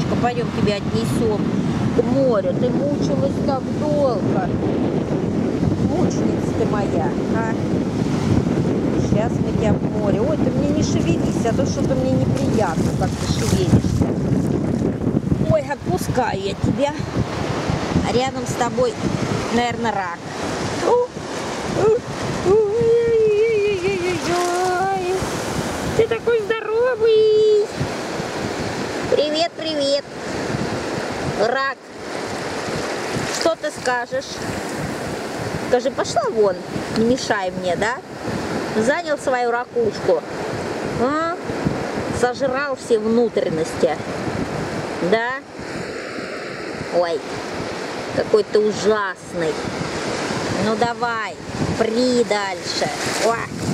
Ракушка, пойдем тебя отнесем к морю. Ты мучилась так долго. Мученица ты моя, а? Сейчас мы тебя в море. Ой, ты мне не шевелись, а то что-то мне неприятно, как ты шевелишься. Ой, отпускаю я тебя. А рядом с тобой, наверное, рак. Ты такой здоровый. Привет, привет. Рак. Что ты скажешь? Скажи, пошла вон, не мешай мне, да? Занял свою ракушку. А? Сожрал все внутренности. Да? Ой, какой ты ужасный. Ну давай, при дальше. Ой.